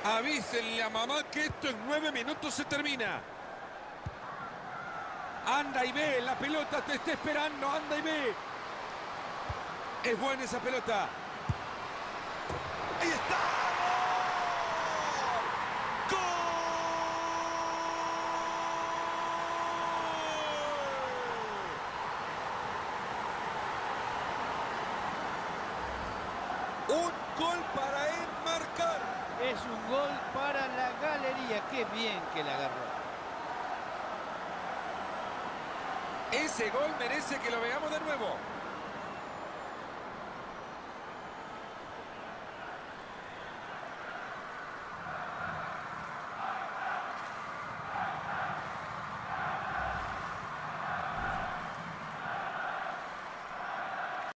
Avísenle a mamá que esto en 9 minutos se termina. Anda y ve, la pelota te está esperando, anda y ve. Es buena esa pelota. ¡Ahí está! ¡Gol! Un gol para enmarcar. Es un gol para la galería. Qué bien que la agarró. Ese gol merece que lo veamos de nuevo.